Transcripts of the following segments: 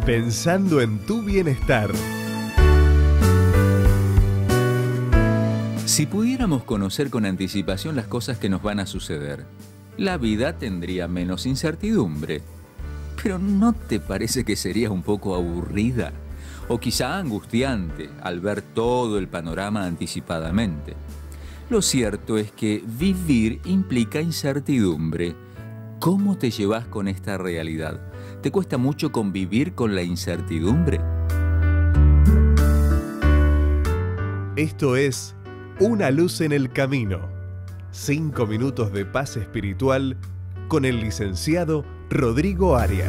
pensando en tu bienestar. Si pudiéramos conocer con anticipación las cosas que nos van a suceder, la vida tendría menos incertidumbre. Pero ¿no te parece que sería un poco aburrida? O quizá angustiante al ver todo el panorama anticipadamente. Lo cierto es que vivir implica incertidumbre. ¿Cómo te llevas con esta realidad? ¿Te cuesta mucho convivir con la incertidumbre? Esto es Una luz en el camino. 5 minutos de paz espiritual con el licenciado Rodrigo Arias.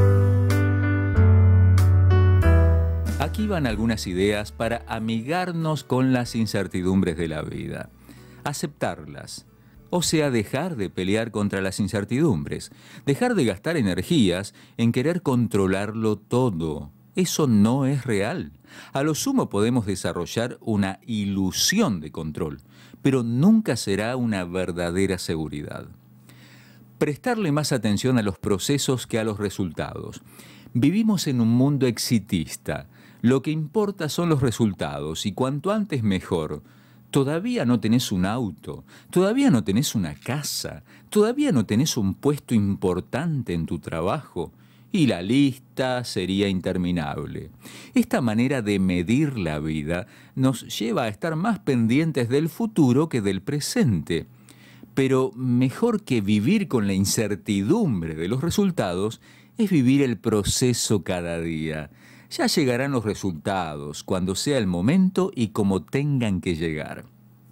Aquí van algunas ideas para amigarnos con las incertidumbres de la vida. Aceptarlas. O sea, dejar de pelear contra las incertidumbres. Dejar de gastar energías en querer controlarlo todo. Eso no es real. A lo sumo podemos desarrollar una ilusión de control, pero nunca será una verdadera seguridad. Prestarle más atención a los procesos que a los resultados. Vivimos en un mundo exitista. Lo que importa son los resultados y cuanto antes mejor. Todavía no tenés un auto, todavía no tenés una casa, todavía no tenés un puesto importante en tu trabajo. Y la lista sería interminable. Esta manera de medir la vida nos lleva a estar más pendientes del futuro que del presente. Pero mejor que vivir con la incertidumbre de los resultados es vivir el proceso cada día. Ya llegarán los resultados cuando sea el momento y como tengan que llegar.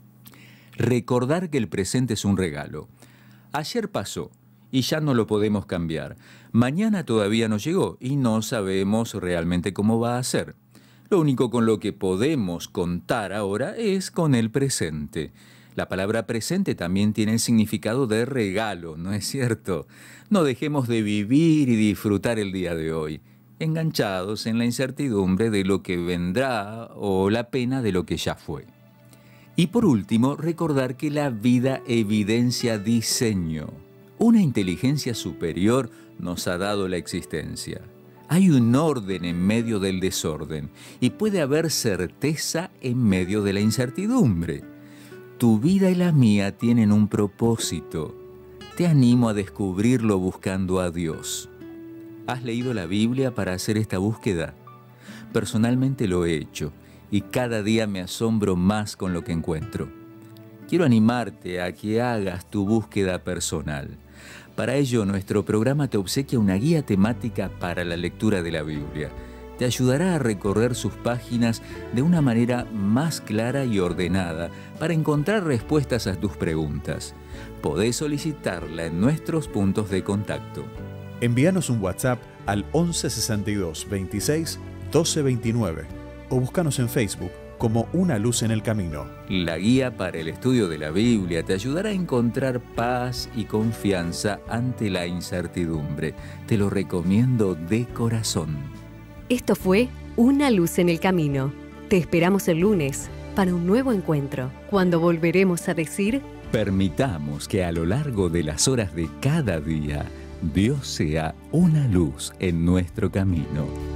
Recordar que el presente es un regalo. Ayer pasó y ya no lo podemos cambiar. Mañana todavía no llegó y no sabemos realmente cómo va a ser. Lo único con lo que podemos contar ahora es con el presente. La palabra presente también tiene el significado de regalo, ¿no es cierto? No dejemos de vivir y disfrutar el día de hoy, enganchados en la incertidumbre de lo que vendrá o la pena de lo que ya fue. Y por último, recordar que la vida evidencia diseño. Una inteligencia superior nos ha dado la existencia. Hay un orden en medio del desorden y puede haber certeza en medio de la incertidumbre. Tu vida y la mía tienen un propósito. Te animo a descubrirlo buscando a Dios. ¿Has leído la Biblia para hacer esta búsqueda? Personalmente lo he hecho y cada día me asombro más con lo que encuentro. Quiero animarte a que hagas tu búsqueda personal. Para ello, nuestro programa te obsequia una guía temática para la lectura de la Biblia. Te ayudará a recorrer sus páginas de una manera más clara y ordenada para encontrar respuestas a tus preguntas. Podés solicitarla en nuestros puntos de contacto. Envíanos un WhatsApp al 11 62 26 12 29 o búscanos en Facebook como Una luz en el camino. La guía para el estudio de la Biblia te ayudará a encontrar paz y confianza ante la incertidumbre. Te lo recomiendo de corazón. Esto fue Una luz en el camino. Te esperamos el lunes para un nuevo encuentro, cuando volveremos a decir: permitamos que a lo largo de las horas de cada día, Dios sea una luz en nuestro camino.